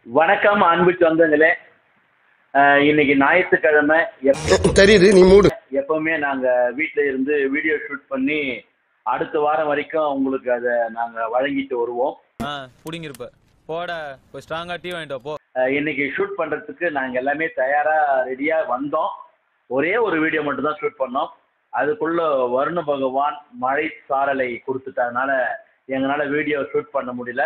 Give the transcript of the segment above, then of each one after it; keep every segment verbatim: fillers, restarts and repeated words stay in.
வணக்கம் அன்பு சொந்தங்களே. இன்னைக்கு ஞாயிற்றுக்கிழமை. தெரியுது, நீ மூடு. எப்பவுமே நாங்க வீட்டுல இருந்து வீடியோ ஷூட் பண்ணி அடுத்த வாரம் வரைக்கும் உங்களுக்கு அதை நாங்க வழங்கிட்டு வருவோம். புடிங்கிருப்ப போட ஸ்ட்ராங்கா டீ வாங்கிட்டு போ. இன்னைக்கு ஷூட் பண்றதுக்கு நாங்க எல்லாமே தயாரா ரெடியா வந்தோம். ஒரே ஒரு வீடியோ மட்டும் தான் ஷூட் பண்ணோம். அதுக்குள்ள வருண பகவான் மழை சாரலை கொடுத்துட்டதுனால எங்களால வீடியோ ஷூட் பண்ண முடியல.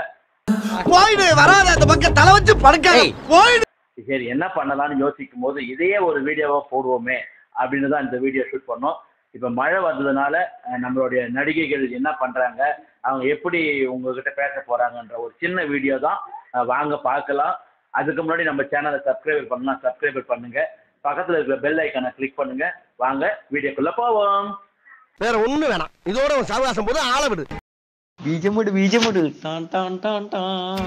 சரி, என்ன பண்ணலாம்னு யோசிக்கும் போது இதையே ஒரு வீடியோவா போடுவோமே அப்படின்னு தான் இந்த வீடியோ ஷூட் பண்ணோம். இப்ப மழை வந்ததுனால நம்மளுடைய நடிகைகள் என்ன பண்றாங்க, அவங்க எப்படி உங்ககிட்ட பேச போறாங்கன்ற ஒரு சின்ன வீடியோ தான். வாங்க பார்க்கலாம். அதுக்கு முன்னாடி நம்ம சேனலை சப்ஸ்கிரைபர் பண்ணலாம், சப்ஸ்கிரைபர் பண்ணுங்க. பக்கத்துல இருக்கிற பெல் ஐக்கானை கிளிக் பண்ணுங்க. வாங்க வீடியோக்குள்ள போவோம். வேற ஒண்ணு வேணாம், இதோட ஒரு சாவகாசம் போது ஆள விடு. பீஜமுடு பீஜமுடு டான் டான் டான் டான்.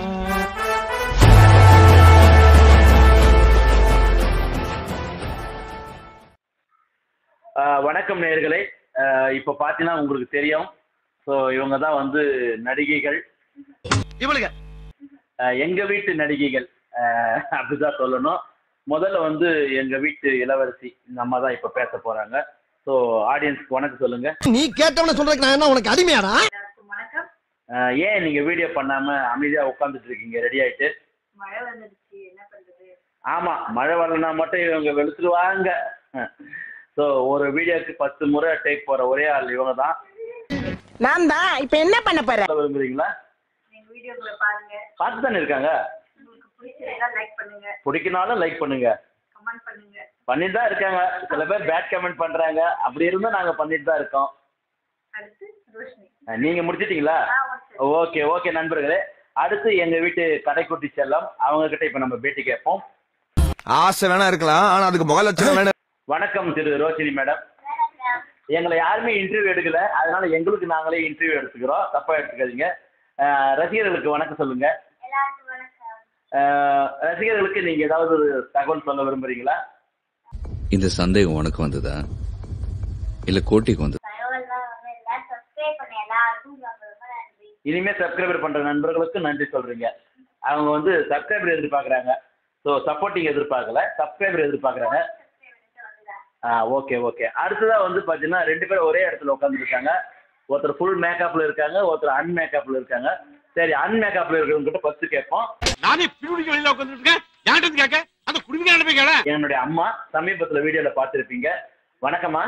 வணக்கம் நேயர்களே. இப்ப பாத்தீங்கன்னா உங்களுக்கு தெரியும், ஸோ இவங்க தான் வந்து நடிகைகள். இவளுங்க எங்க வீட்டு நடிகைகள் அப்படிதான் சொல்லணும். முதல்ல வந்து எங்க வீட்டு இளவரசி இந்த அம்மா தான் இப்ப பேச போறாங்க. ஸோ ஆடியன்ஸ்க்கு வணக்கம் சொல்லுங்க. நீ கேட்டவன சொல்றதுக்கு நான் என்ன உனக்கு அடிமையாடா? ஏன் நீங்க வீடியோ பண்ணாம அமைதியா உட்காந்துட்டு இருக்கீங்க ரெடி ஆயிட்டு? மழை வந்துருச்சு, என்ன பண்றது? ஆமா, மழை வரலன்னா மட்டும் இவங்க வெளுத்துருவாங்க. ஸோ ஒரு வீடியோக்கு பத்து முறை டேக் போற ஒரே ஆள் இவங்க தான். நான் தான். இப்ப என்ன பண்ண போற? விரும்புறீங்களா? நீங்க வீடியோக்குள்ள பாருங்க. பார்த்து தானே இருக்காங்க. உங்களுக்கு பிடிச்சதா லைக் பண்ணுங்க, பிடிக்கனாலும் லைக் பண்ணுங்க, கமெண்ட் பண்ணுங்க. பண்ணிட்டு தான் இருக்காங்க. சில பேர் பேட் கமெண்ட் பண்றாங்க. அப்படி இருந்தும் நாங்க பண்ணிட்டு தான் இருக்கோம். அடுத்து ரோஷினி. நீங்க முடிச்சிட்டீங்களா? ஓகே ஓகே நண்பர்களே. அடுத்து எங்க வீட்டு கடைக்குட்டி செல்லம், அவங்க கிட்ட இப்ப நம்ம பேட்டி கேட்போம். ஆசை வேணா இருக்கலாம், ஆனா அதுக்கு முக லட்சணம் வேணும். வணக்கம் திரு ரோஷினி மேடம். எங்களை யாருமே இன்டர்வியூ எடுக்கல, அதனால எங்களுக்கு நாங்களே இன்டர்வியூ எடுத்துக்கிறோம், தப்பா எடுத்துக்காதீங்க. ரசிகர்களுக்கு வணக்கம் சொல்லுங்க. ரசிகர்களுக்கு நீங்க ஏதாவது ஒரு தகவல் சொல்ல விரும்புறீங்களா? இந்த சந்தேகம் உனக்கு வந்ததா இல்ல கோட்டிக்கு வந்ததா? இனிமே சப்ஸ்கிரைபர் பண்ற நண்பர்களுக்கு நன்றி சொல்றீங்க. அவங்க வந்து சப்ஸ்கிரைபர் எதிர்பார்க்கறாங்க. ஸோ சப்போர்ட்டிங் எதிர்பார்க்கல, சப்ஸ்கிரைபர் எதிர்பார்க்கறாங்க. ஆ ஓகே ஓகே. அடுத்ததா வந்து பாத்தீங்கன்னா ரெண்டு பேரும் ஒரே இடத்துல உட்காந்துருக்காங்க. ஒருத்தர் ஃபுல் மேக்கப்ல இருக்காங்க, ஒருத்தர் அன் மேக்கப்ல இருக்காங்க. சரி, அன் மேக்கப்ல இருக்கிறவங்க கிட்ட ஃபர்ஸ்ட் கேட்போம். நானே பிரிவுடிக்கு வெளியில உட்காந்துருக்கேன், யார்கிட்ட கேட்க? அந்த குடும்பிக்கான போய் கேள. என்னுடைய அம்மா சமீபத்துல வீடியோல பாத்திருப்பீங்க. வணக்கம்மா.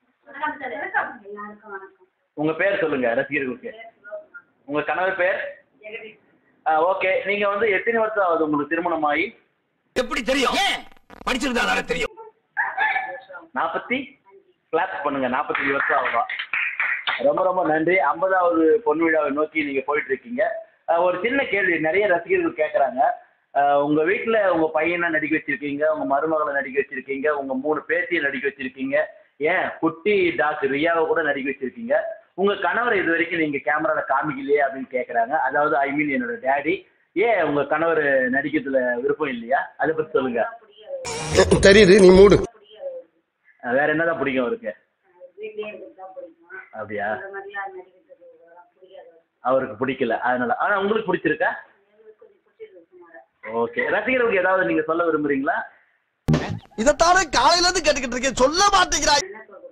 உங்க பேர் சொல்லுங்க ரசிகர்களுக்கு. உங்க கணவர் பேர்? ஓகே. நீங்க வந்து எத்தனை வருஷம் ஆகுது உங்களுக்கு திருமணம் ஆகி? எப்படி தெரியும்? படிச்சிருந்தா தெரியும். நாற்பத்தி கிளாஸ் பண்ணுங்க. நாற்பத்தஞ்சு வருஷம் ஆகுதா? ரொம்ப ரொம்ப நன்றி. ஐம்பதாவது பொன் விழாவை நோக்கி நீங்க போயிட்டு இருக்கீங்க. ஒரு சின்ன கேள்வி நிறைய ரசிகர்கள் கேட்கறாங்க. உங்க வீட்டுல உங்க பையனை நடிக்க வச்சிருக்கீங்க, உங்க மருமகளை நடிக்க வச்சிருக்கீங்க, உங்க மூணு பேத்தியை நடிக்க வச்சிருக்கீங்க, ஏன் குட்டி டாக்டர் ரியாவை கூட நடிக்க வச்சிருக்கீங்க. உங்க கணவரை இது வரைக்கும் நீங்க கேமரால காமிக்கலையே அப்படின்னு கேட்கறாங்க. அதாவது ஐ மீன் என்னோட டேடி. ஏன் உங்க கணவர் நடிக்கிறதுல விருப்பம் இல்லையா? அதை பத்தி சொல்லுங்க. தெரியுது, நீ மூடு. வேற என்னதான் பிடிக்கும் அவருக்கு? அப்படியா? அவருக்கு பிடிக்கல அதனால. ஆனா உங்களுக்கு பிடிச்சிருக்கா? ஓகே. ரசிகர்களுக்கு ஏதாவது நீங்க சொல்ல விரும்புறீங்களா? இதத்தானே காலையில இருந்து கேட்டுக்கிட்டு இருக்கேன், சொல்ல மாட்டேங்கிறாய்.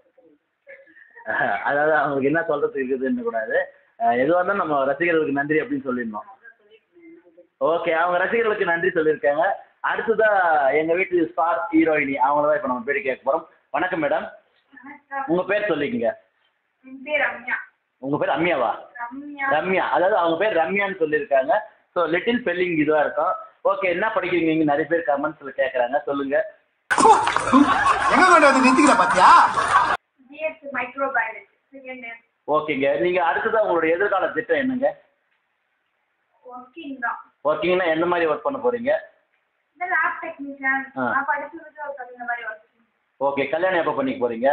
அதாவது அவங்களுக்கு என்ன சொல்றது இருக்குதுன்னு கூடாது. எதுவாக இருந்தாலும் நம்ம ரசிகர்களுக்கு நன்றி அப்படின்னு சொல்லிடணும். ஓகே, அவங்க ரசிகர்களுக்கு நன்றி சொல்லியிருக்காங்க. அடுத்ததா எங்க வீட்டு ஸ்டார் ஹீரோயினி அவங்களதான் இப்ப நம்ம பேட்டி கேட்க போறோம். வணக்கம் மேடம். உங்க பேர் சொல்லிக்கங்க. உங்க பேர் ரம்யாவா? ரம்யா. அதாவது அவங்க பேர் ரம்யான்னு சொல்லியிருக்காங்க. ஸோ லிட்டில் ஸ்பெல்லிங் இதுவா இருக்கும். ஓகே, என்ன படிக்கிறீங்க? நீங்க நிறைய பேர் கமெண்ட்ஸ்ல கேட்கறாங்க, சொல்லுங்க. ஓகேங்க. நீங்க அடுத்ததா உங்களோட எதிர்கால திட்டம் என்னங்க? ஒர்க்கிங்னா எந்த மாதிரி ஒர்க் பண்ண போறீங்க? ஓகே. கல்யாணம் எப்ப பண்ணிக்க போறீங்க?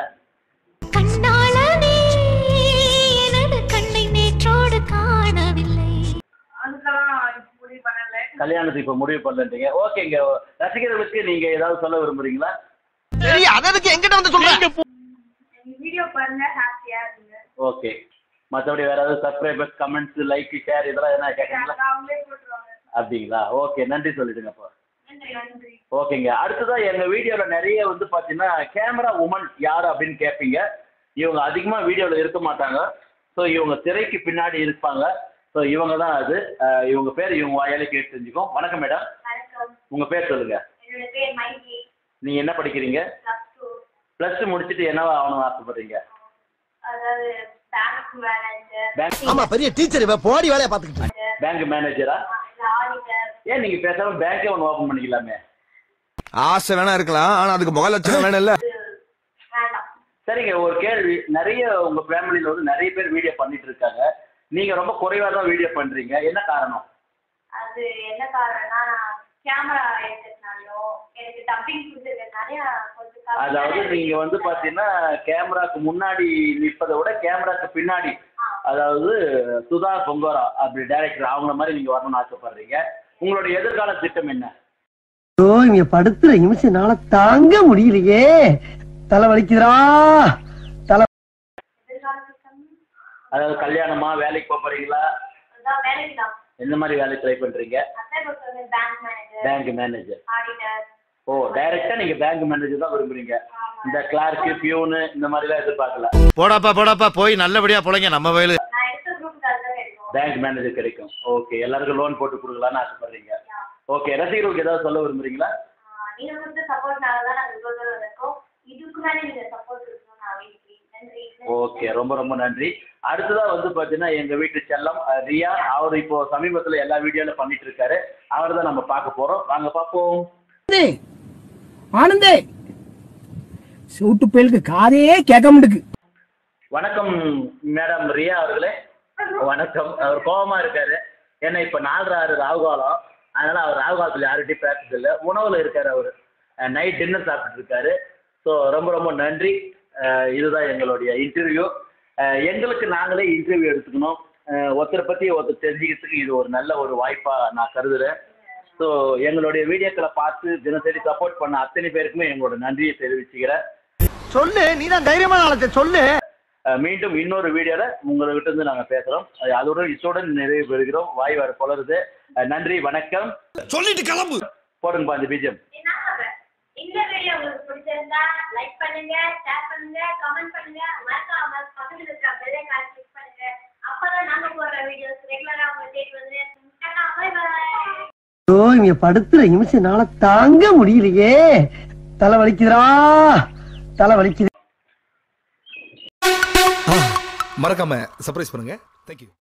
கல்யாணத்துக்கு இப்ப முடிவு பண்ணலன்றீங்க. ஓகேங்க. ரசிகர்களுக்கு நீங்க ஏதாவது சொல்ல விரும்புறீங்களா? சரி, அதற்கு எங்கிட்ட வந்து சொல்றீங்க. வீடியோ பாருங்க, ஹாப்பியா இருங்க. ஓகே. மற்றபடி வேற ஏதாவது சப்ஸ்கிரைபர்ஸ், கமெண்ட்ஸ், லைக், ஷேர் இதெல்லாம் என்ன கேட்கறீங்களா? அப்படிங்களா? ஓகே, நன்றி சொல்லிடுங்க அப்போ. நன்றி நன்றி. ஓகேங்க. அடுத்ததா எங்க வீடியோல நிறைய வந்து பாத்தீங்கன்னா கேமரா உமன் யாரு அப்படின்னு கேட்பீங்க. இவங்க அதிகமா வீடியோல இருக்க மாட்டாங்க. ஸோ இவங்க திரைக்கு பின்னாடி இருப்பாங்க. ஸோ இவங்க தான் அது. அஹ் இவங்க பேர் இவங்க வாயாலே கேட்டு தெரிஞ்சுக்கோம். வணக்கம் மேடம். வணக்கம். உங்க பேர் சொல்லுங்க. என்னோட பேர் மைதி. நீங்க என்ன படிக்கிறீங்க? Plus two. பிளஸ் டூ முடிச்சுட்டு என்னவா ஆகணும்னு ஆசைப்படுறீங்க? அதாவது பேங்க் மேனேஜர். பேங்க் ஆமா பெரிய டீச்சர் இவ போடி வேலைய பாத்துக்கிட்டு. பேங்க் மேனேஜரா? ஆடிட்டர். ஏன் நீங்க பேசாம பேங்கே ஒன்று ஓபன் பண்ணிக்கலாமே? ஆசை வேணா இருக்கலாம் ஆனா அதுக்கு முக லட்சணம் வேணும் இல்ல. வேண்டாம். சரிங்க, ஒரு கேள்வி. நிறைய உங்க ஃபேமிலியில வந்து நிறைய பேர் வீடியோ பண்ணிட்டு இருக்காங்க. நீங்க ரொம்ப குறைவா தான் வீடியோ பண்றீங்க. என்ன காரணம்? அது என்ன காரணம்னா கேமரா எடுத்ததுனாலயும் எனக்கு டப்பிங் கொடுத்துருக்கனால கொஞ்சம் அதாவது நீங்க வந்து பாத்தீங்கன்னா கேமராக்கு முன்னாடி நிற்பதை விட கேமராக்கு பின்னாடி, அதாவது சுதா பொங்கோரா அப்படி டைரக்டர் அவங்கள மாதிரி நீங்க வரணும்னு ஆசைப்படுறீங்க. உங்களுடைய எதிர்கால திட்டம் என்ன? ஓ இங்க படுத்துற நிமிஷம்னால தாங்க முடியலையே. தலை வலிக்குதுடா. தலை அதாவது கல்யாணமா, வேலைக்கு போக போறீங்களா? வேலைக்கு தான். எந்த மாதிரி வேலை ட்ரை பண்றீங்க? Bank manager. Bank manager. Auditor. ஓ, டைரக்டா நீங்க பேங்க் மேனேஜர் தான் விரும்புறீங்க. இந்த கிளார்க்கு, பியூனு இந்த மாதிரி எல்லாம் எதிர்பார்க்கல. போடாப்பா போடாப்பா போய் நல்லபடியா பொழைங்க நம்ம வயலு. நான் எடுத்த குரூப் தான் எடுக்கும். பேங்க் மேனேஜர் கிடைக்கும். ஓகே, எல்லாருக்கும் லோன் போட்டு கொடுக்கலாம்னு ஆசைப்படுறீங்க. ஓகே, ரசிகர்களுக்கு ஏதாவது சொல்ல விரும்புறீங்களா? நீங்க கொடுத்த சப்போர்ட்னால தான் நாங்க இவ்வளவு தூரம் இருக்கோம். இதுக்கு மேலே நீங்க சப்போர்ட் இருக்கணும் நான் வேண்டிக்கிறேன். நன்றி. ஓகே, ரொம்ப ரொம்ப நன்றி. அடுத்ததா வந்து பாத்தீங்கன்னா எங்க வீட்டு செல்லம் அஹ், ரியா. அவர் இப்போ சமீபத்துல எல்லா வீடியோல பண்ணிட்டு இருக்காரு. அவர் தான் நம்ம பார்க்க போறோம். வாங்க பார்ப்போம். ஆனந்தே சூட்டு பேலுக்கு காதே கேட்க முடியுது. வணக்கம் மேடம் ரியா அவர்களே. வணக்கம். அவர் கோபமா இருக்காரு. ஏன்னா இப்ப நாலரை ஆறு ராகுகாலம். அதனால அவர் ராகுகாலத்துல யார்கிட்டயும் பேசுறது இல்லை. உணவுல இருக்காரு. அவரு நைட் டின்னர் சாப்பிட்டு இருக்காரு. ஸோ ரொம்ப ரொம்ப நன்றி. அஹ், இதுதான் எங்களுடைய இன்டர்வியூ. எங்களுக்கு நாங்களே இன்டர்வியூ எடுத்துக்கணும். அஹ், ஒருத்தரை பத்தி ஒருத்தர் தெரிஞ்சுக்கிறதுக்கு இது ஒரு நல்ல ஒரு வாய்ப்பா நான் கருதுறேன். ஸோ எங்களுடைய வீடியோக்களை பார்த்து தினசரி சப்போர்ட் பண்ண அத்தனை பேருக்குமே எங்களோட நன்றியை தெரிவிச்சுக்கிறேன். சொல்லு நீதான் தைரியமான ஆளத்தை சொல்லு. அஹ், மீண்டும் இன்னொரு வீடியோல உங்ககிட்ட இருந்து நாங்க பேசுறோம். அஹ், அதோட இத்துடன் நிறைவு பெறுகிறோம். வாய் வர கொளருது. அஹ், நன்றி, வணக்கம். சொல்லிட்டு கிளம்பு. போடுங்க அந்த பீஜம். இந்த வீடியோ உங்களுக்கு பிடிச்சிருந்தா லைக் பண்ணுங்க, ஷேர் பண்ணுங்க, கமெண்ட் பண்ணுங்க, மறக்காம பக்கத்துல இருக்க பெல் ஐகானை கிளிக் பண்ணுங்க. அப்பதான் நாங்க போடுற வீடியோஸ் ரெகுலரா உங்க தேடி வந்து பை பை. ஓ இங்க படுத்துற நிமிஷம்னால தாங்க முடியலையே. தலை வலிக்குதுடா. தலை வலிக்குது. மறக்காம சர்ப்ரைஸ் பண்ணுங்க. தேங்க்யூ.